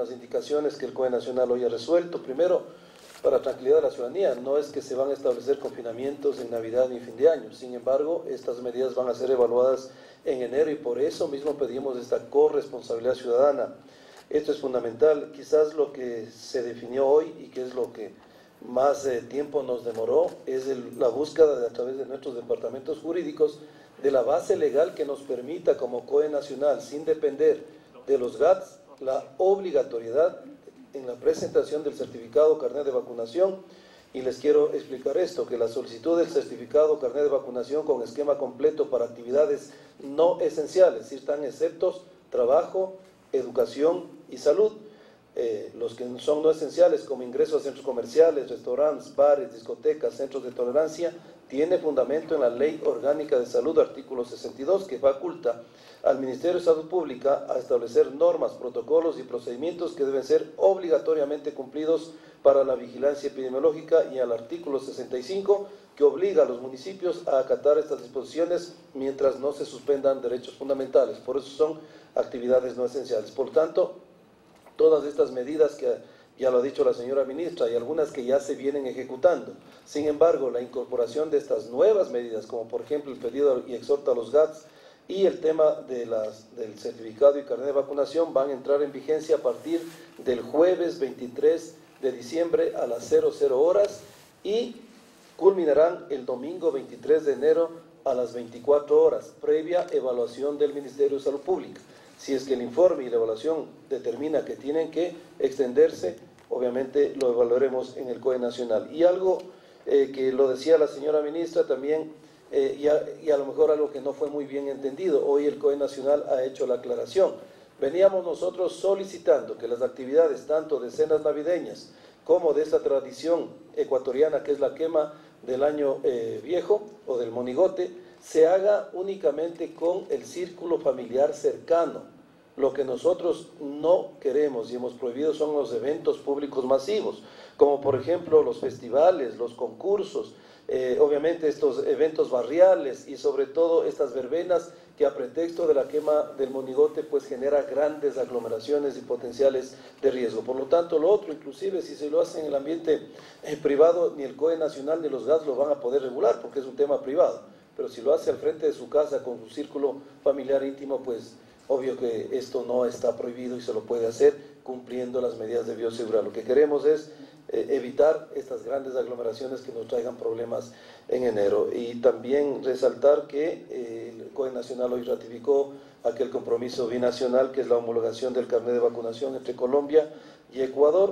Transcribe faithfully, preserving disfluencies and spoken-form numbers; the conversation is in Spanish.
las indicaciones que el COE Nacional hoy ha resuelto. Primero, para tranquilidad de la ciudadanía, no es que se van a establecer confinamientos en Navidad ni fin de año. Sin embargo, estas medidas van a ser evaluadas en enero y por eso mismo pedimos esta corresponsabilidad ciudadana. Esto es fundamental. Quizás lo que se definió hoy y que es lo que más eh, tiempo nos demoró es el, la búsqueda de, a través de nuestros departamentos jurídicos de la base legal que nos permita como COE Nacional, sin depender de los G A T S, la obligatoriedad en la presentación del certificado carnet de vacunación. Y les quiero explicar esto, que la solicitud del certificado carnet de vacunación con esquema completo para actividades no esenciales, es decir, están exceptos trabajo, educación y salud. Eh, los que son no esenciales, como ingresos a centros comerciales, restaurantes, bares, discotecas, centros de tolerancia, tiene fundamento en la Ley Orgánica de Salud, artículo sesenta y dos, que faculta al Ministerio de Salud Pública a establecer normas, protocolos y procedimientos que deben ser obligatoriamente cumplidos para la vigilancia epidemiológica, y al artículo sesenta y cinco, que obliga a los municipios a acatar estas disposiciones mientras no se suspendan derechos fundamentales. Por eso son actividades no esenciales. Por tanto, todas estas medidas que ya lo ha dicho la señora ministra y algunas que ya se vienen ejecutando. Sin embargo, la incorporación de estas nuevas medidas, como por ejemplo el pedido y exhorta a los G A T S y el tema de las, del certificado y carnet de vacunación, van a entrar en vigencia a partir del jueves veintitrés de diciembre a las cero cero horas y culminarán el domingo veintitrés de enero a las veinticuatro horas, previa evaluación del Ministerio de Salud Pública. Si es que el informe y la evaluación determina que tienen que extenderse, obviamente lo evaluaremos en el COE Nacional. Y algo eh, que lo decía la señora ministra también, eh, y, a, y a lo mejor algo que no fue muy bien entendido, hoy el COE Nacional ha hecho la aclaración. Veníamos nosotros solicitando que las actividades tanto de cenas navideñas como de esta tradición ecuatoriana que es la quema del año eh, viejo o del monigote, se haga únicamente con el círculo familiar cercano. Lo que nosotros no queremos y hemos prohibido son los eventos públicos masivos, como por ejemplo los festivales, los concursos, eh, obviamente estos eventos barriales y sobre todo estas verbenas que a pretexto de la quema del monigote pues genera grandes aglomeraciones y potenciales de riesgo. Por lo tanto, lo otro, inclusive si se lo hace en el ambiente eh, privado, ni el COE Nacional ni los G A T S lo van a poder regular porque es un tema privado. Pero si lo hace al frente de su casa con su círculo familiar íntimo, pues obvio que esto no está prohibido y se lo puede hacer cumpliendo las medidas de bioseguridad. Lo que queremos es eh, evitar estas grandes aglomeraciones que nos traigan problemas en enero. Y también resaltar que eh, el COE Nacional hoy ratificó aquel compromiso binacional que es la homologación del carnet de vacunación entre Colombia y Ecuador.